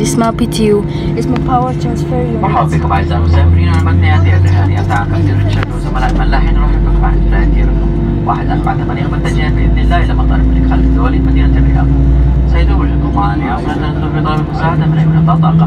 اسمها PTU، اسمه Power Transfer Unit. مرحبا بكم أعزائي المسافرين على متن الرحلة هذه عن كابتن ريتشارد وزملاء الملاحين. نروح بكم عن فلايديل 1480 متجهة بإذن الله إلى مطار الملك خالد الدولي مدينة الرياض. سيدور لكم معنا اليوم وننتظر بطلب المساعدة من أي من الطاقم.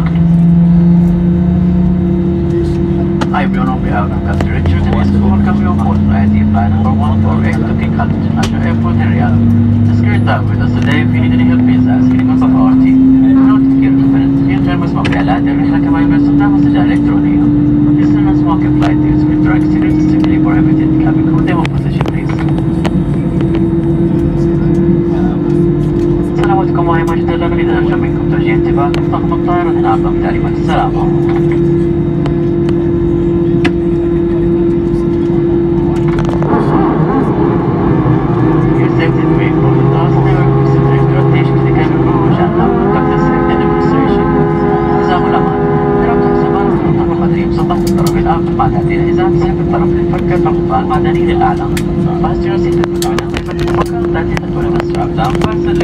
I will not be out of Captain Richard and is welcome you on board Flyadeal Flight number 148 to King Khalid International Airport in Riyadh. It's great to have with us today. If you need any help, please ask any member of our team. نحن تفكير في غير مسموح بإعلان الرحلة كما يمكن استخدام وسيلة إلكترونية. This is not smoking flight deals with drug cigarettes strictly prohibited. Cabin crew demo position please. سلامتكم مهمة جدا نريد أن نرجو منكم توجيه انتباهكم طاقم الطائرة نعم تعليمات السلامة. بعد هذه الحزام سحب الطرف للفكة فالقطاع المعدني للأعلى. فاستيرو سيتة على طيفة الفكة التي تدور الأسرع داون فارسل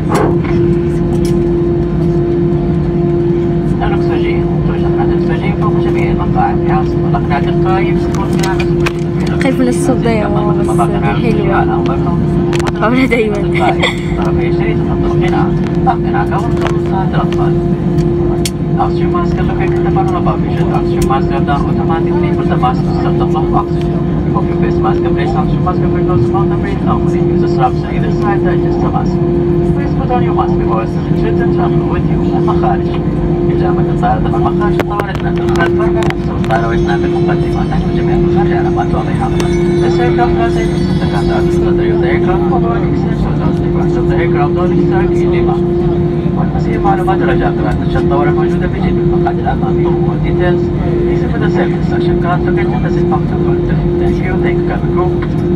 الأكسجين توجد مادة أكسجين فوق جميع المقاعد في عاصمة الأقنعة القائم ستكون فيها مسؤولية. خايف من الصوت ده يا ماما بس حلوة قبل دايما. طرفي شريط تحط القناع كون خلصات الأطفال. Oxygen mask located the bottom above you. Should oxygen mask go down automatically with the mask to start the flow of oxygen. Remove your face mask and place oxygen mask over your nose, mouth and breathe normally. Use the straps on either side to adjust the mask. Please put on your mask before assisting children travel with you. المخارج. إجابة الطائرة في المخارج طوالتنا في الخلف. الطائرة وإثنان بالمقدمة تحمل جميع المخارج علامات واضحة. This aircraft has a second auxiliary of the aircraft following extension of the aircraft during starting in Lima. والمسير معلومات رجاء قراءة الشنطة الموجودة في جيب المقعد الأمامي وديتيلز. Please for the safety section cannot forget to visit Factor. Thank you, cabin crew.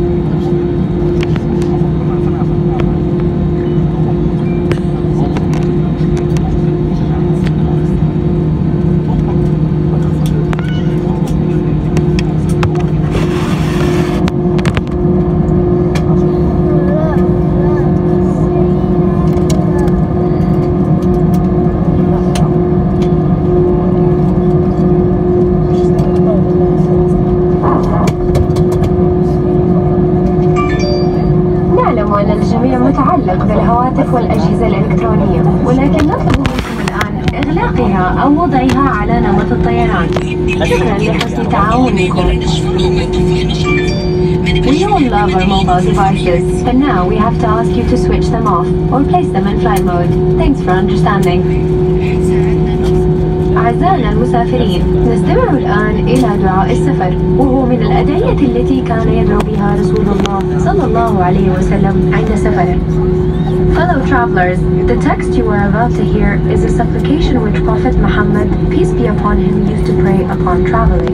متعلق بالهواتف والأجهزة الإلكترونية، ولكن نطلب منكم الآن إغلاقها أو وضعها على نمط الطيران. شكرا لحسن تعاونكم. We all love our mobile devices, but now we have to ask you to switch them off or place them in flight mode. Thanks for understanding. أعزائنا المسافرين، نستمع الآن إلى دعاء السفر، وهو من الأدعية التي كان يدعو بها رسول الله صلى الله عليه وسلم عند سفره. Fellow travelers, the text you are about to hear is a supplication which Prophet Muhammad, peace be upon him, used to pray upon traveling.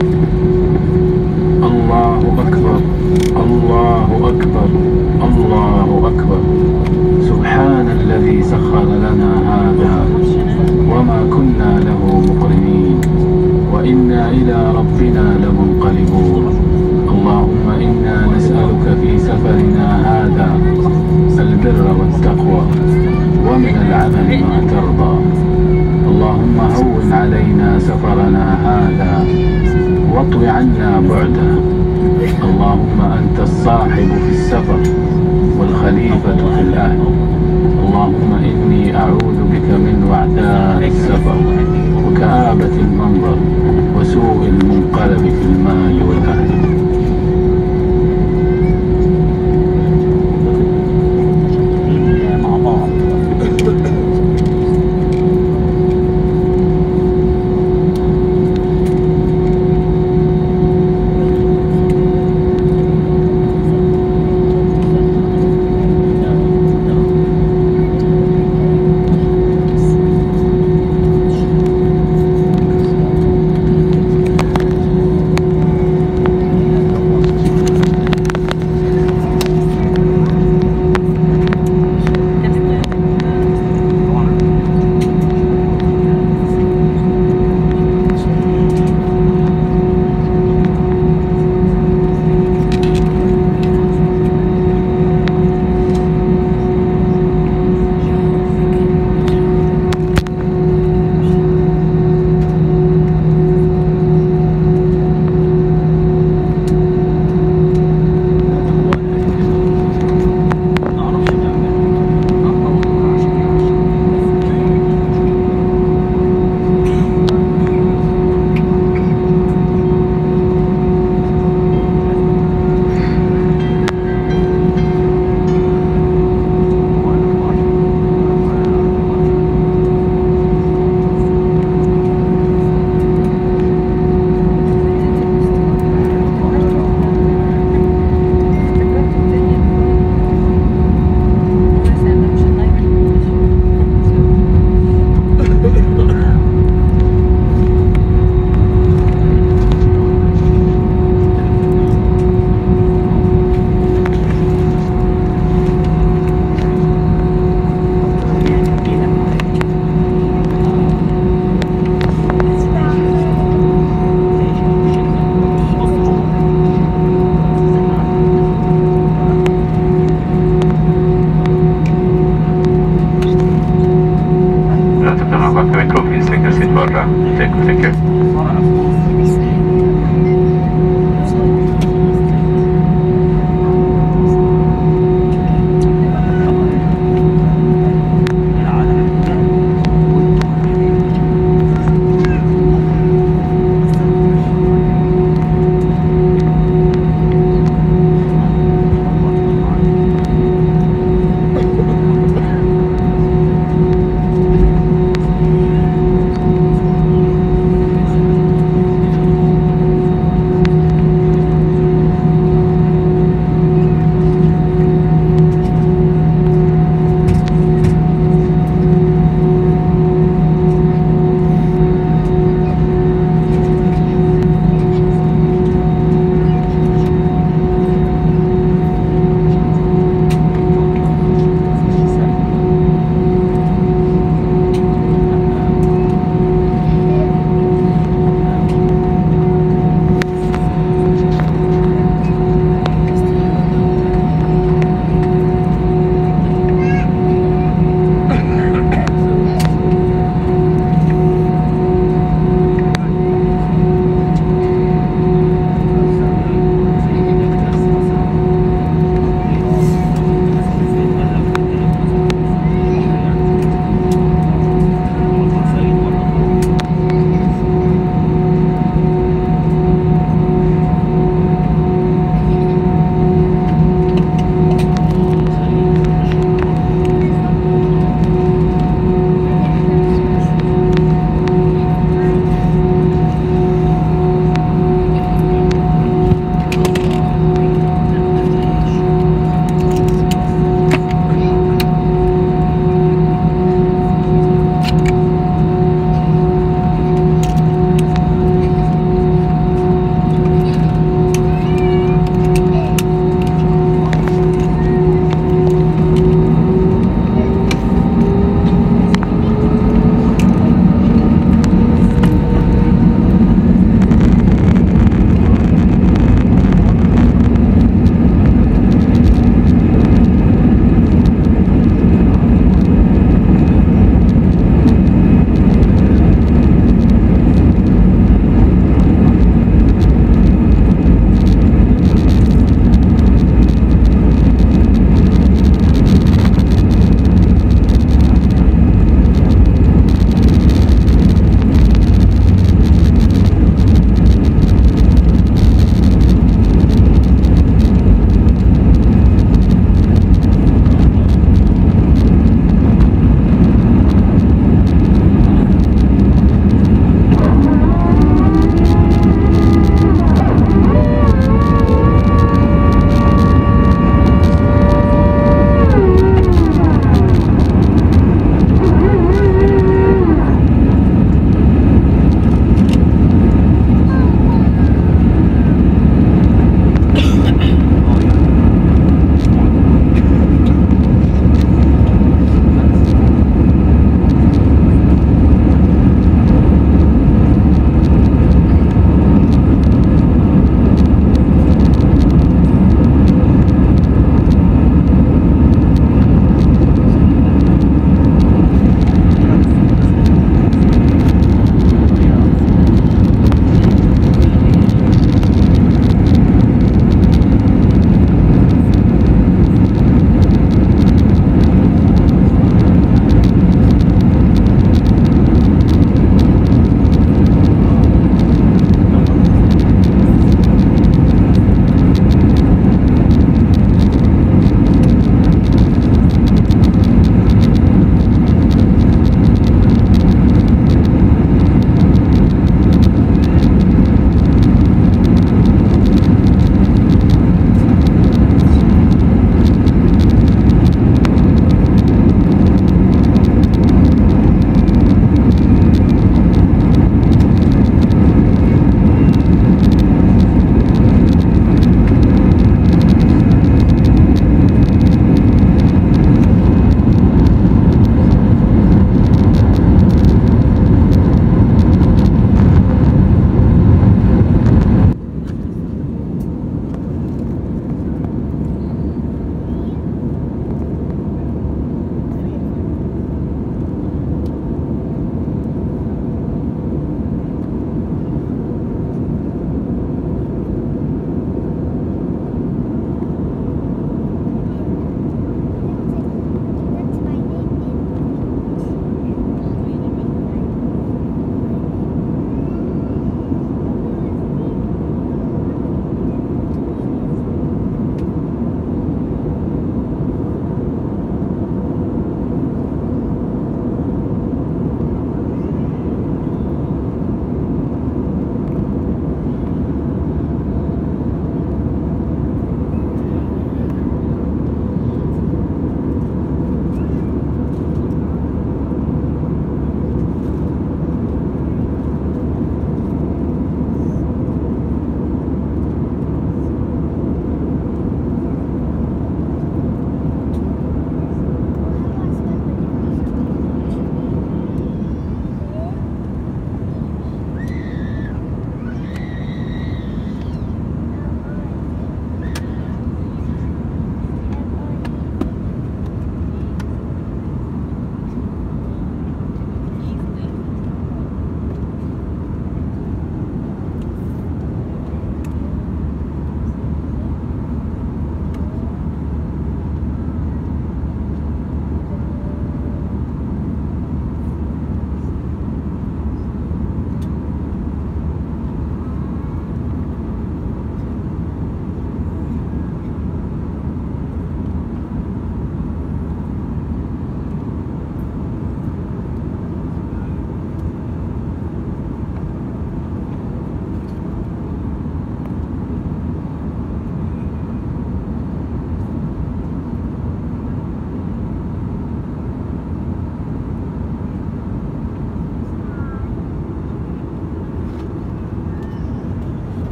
الله أكبر الله أكبر الله أكبر سبحان الذي سخر لنا هذا وما كنا له مقرنين وإنا إلى ربنا لمنقلبون. اللهم إنا نسألك في سفرنا هذا البر والتقوى ومن العمل ما ترضى. اللهم هون علينا سفرنا هذا واطو عنا بعده. اللهم أنت الصاحب في السفر والخليفة في الأهل. اللهم إني أعوذ بك من وعثاء السفر وكآبة المنظر وسوء المنقلب في المال والأهل.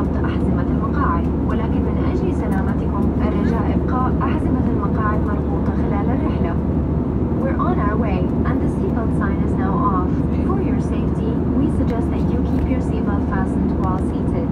ربط أحزمة المقاعد، ولكن من أجل سلامتكم الرجاء إبقاء أحزمة المقاعد مربوطة خلال الرحلة. We're on our way and the seatbelt sign is now off. For your safety, we suggest that you keep your seatbelt fastened while seated.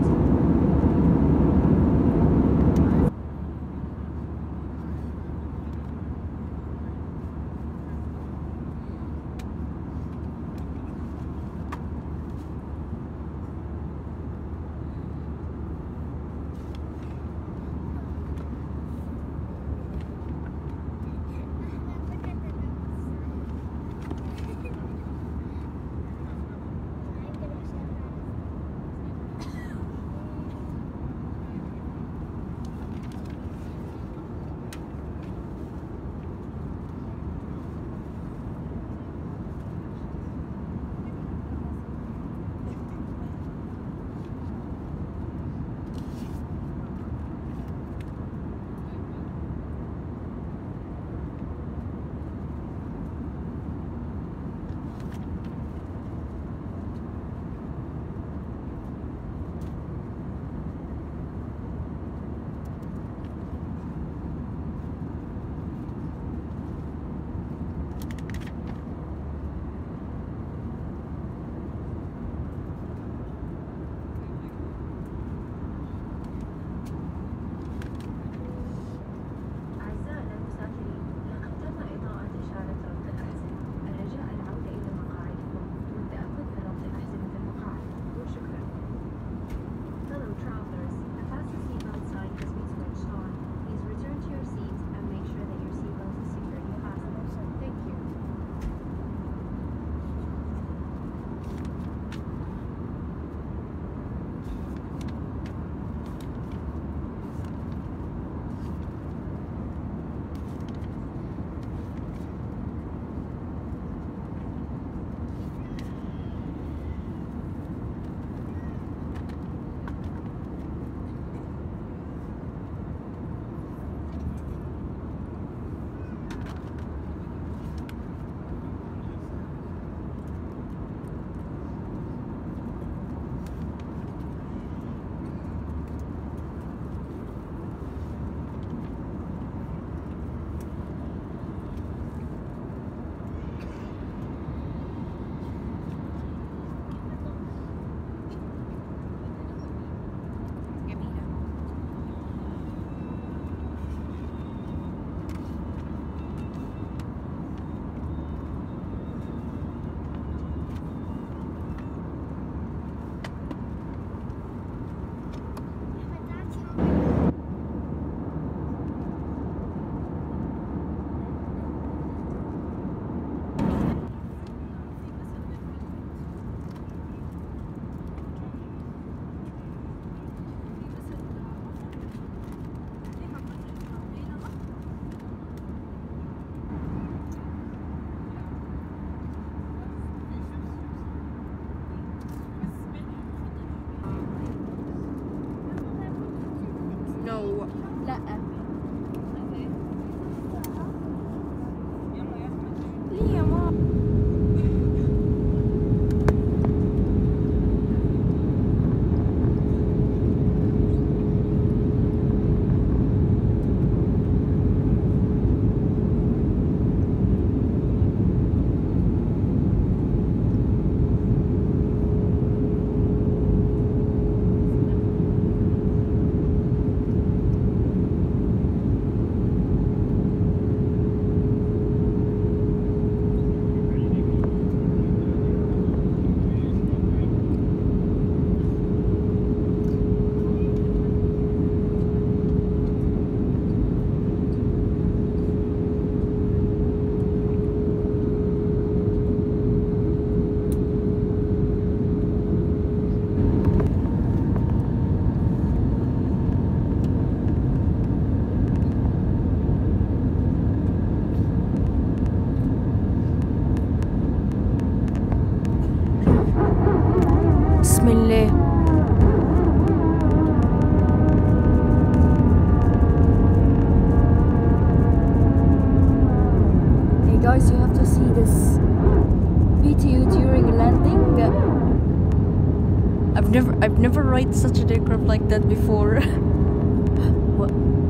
never ride such an aircraft like that before. What?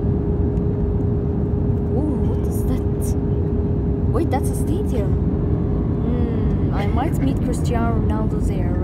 Oh, what is that? Wait, that's a stadium. I might meet Cristiano Ronaldo there.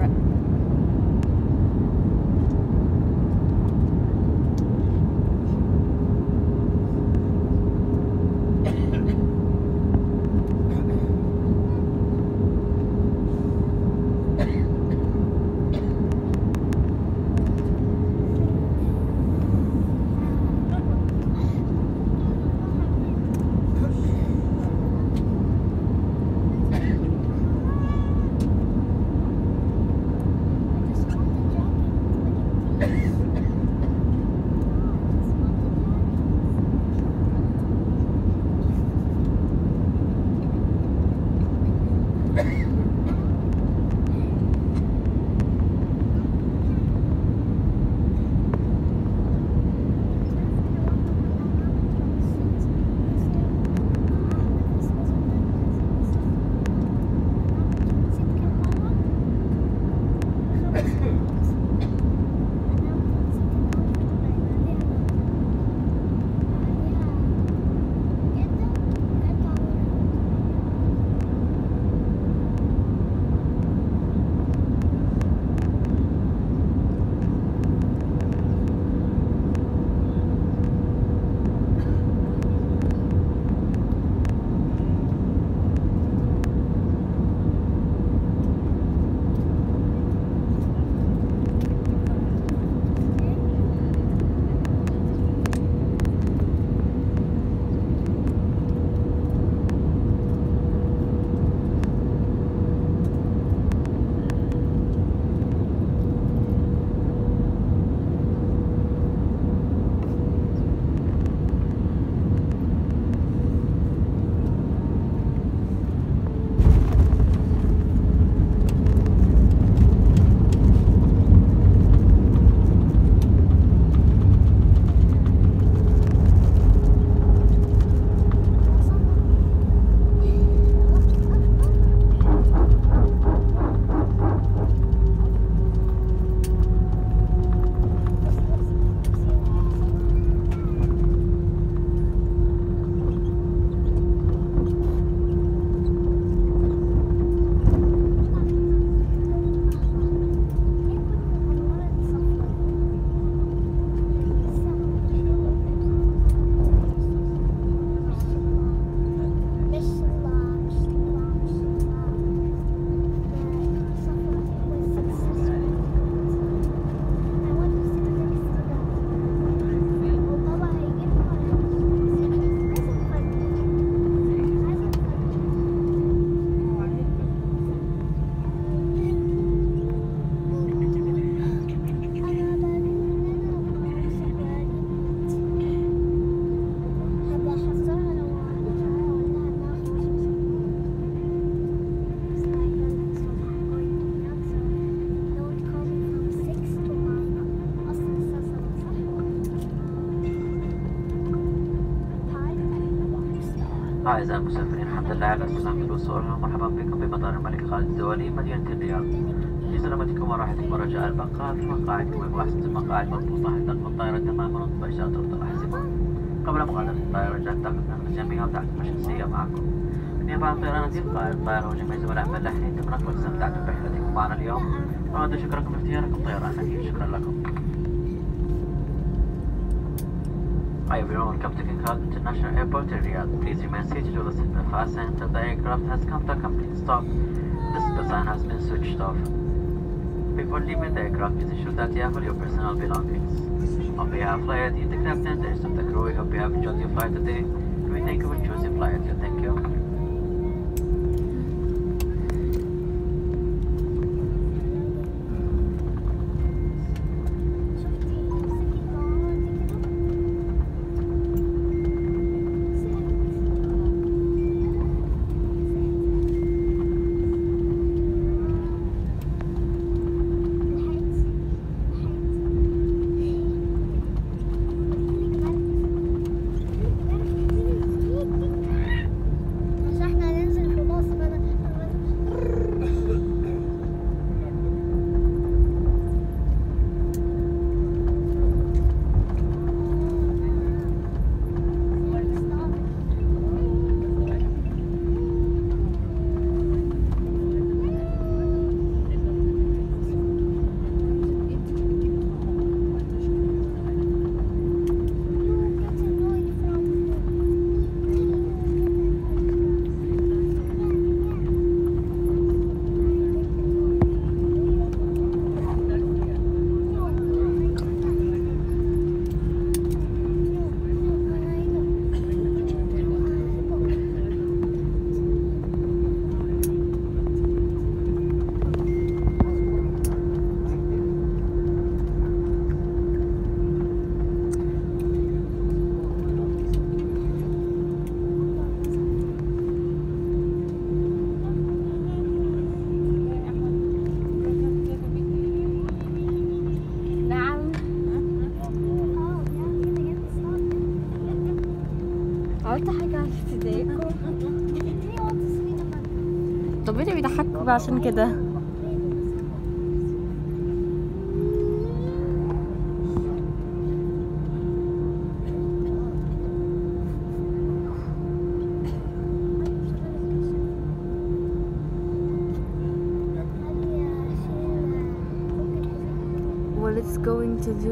أعزائي المسافرين، الحمد لله على سلامة الوصول، ومرحبا بكم بمطار الملك خالد الدولي مدينة الرياض. لسلامتكم وراحتكم ورجاء البقاء في مقاعدكم، وأحسن المقاعد مضبوطة حتى تدخل الطائرة تماما وتباشر طرق الأحزمة. قبل مغادرة الطائرة جاءت تأخذ الجميع وتعقيم الشخصية معكم. بالنيابة عن طيران أديل قائد الطائرة وجميع زملاء الفلاحين، تمنى واستمتعتم برحلتكم معنا اليوم، ونود شكركم لاختياركم طيران أديل. شكرا لكم. Hi everyone, welcome to King Khalid International Airport in Riyadh. Please remain seated with the seatbelt fastened until the aircraft has come to a complete stop. The seatbelt sign has been switched off. Before leaving the aircraft, please ensure that you have all your personal belongings. On behalf of Flyadeal, the captain, the rest of the crew, we hope you have enjoyed your flight today. And we thank you for choosing Flyadeal. Thank you. قلت حاجة تضايقكم؟ طب اللي بيضحكوا بقى عشان كده. What it's going to do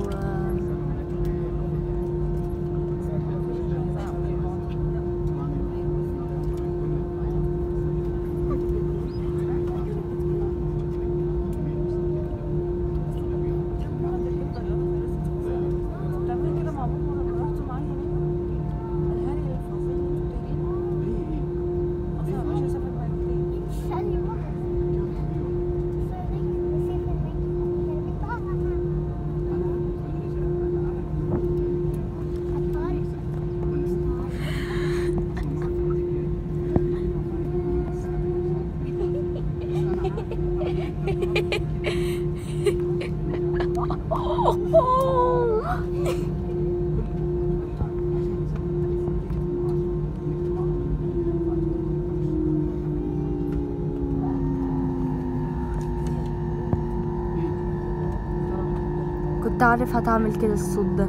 كنت عارف هتعمل كده الصوت ده.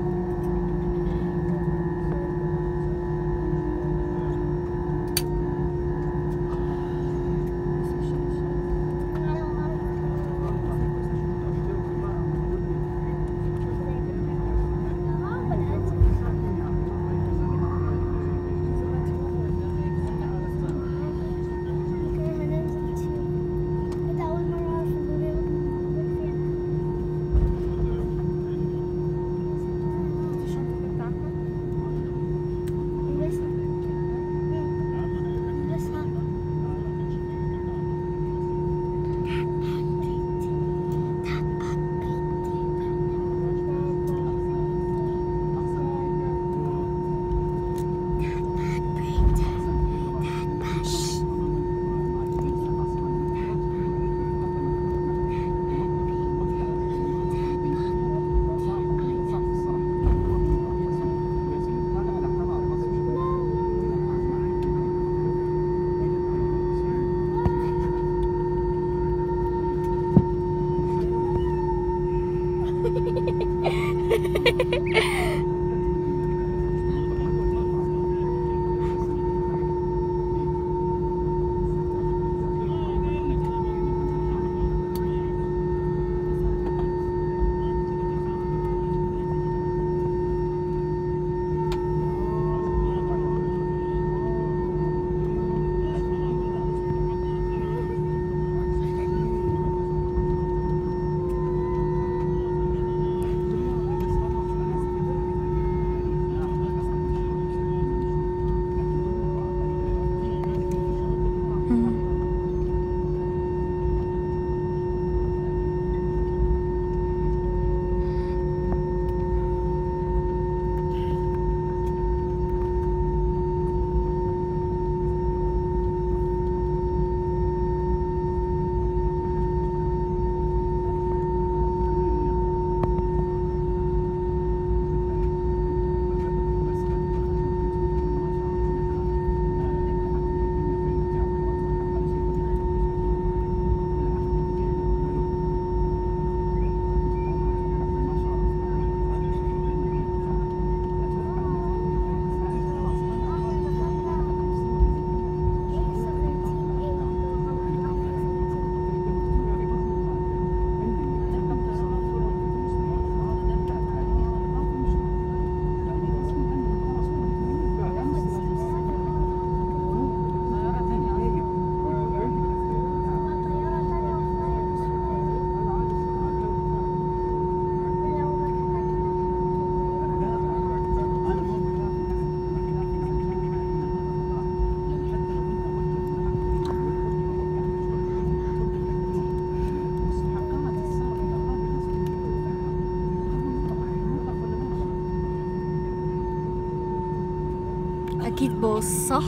اكيد باص صح.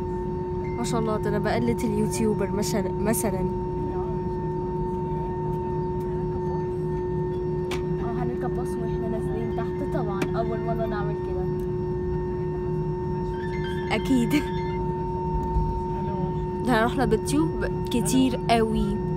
ما شاء الله، ده انا بقلد اليوتيوبر مثلا. هنركب باص واحنا نازلين تحت طبعا، اول مره نعمل كده. اكيد. ده رحنا بالتيوب كتير قوي.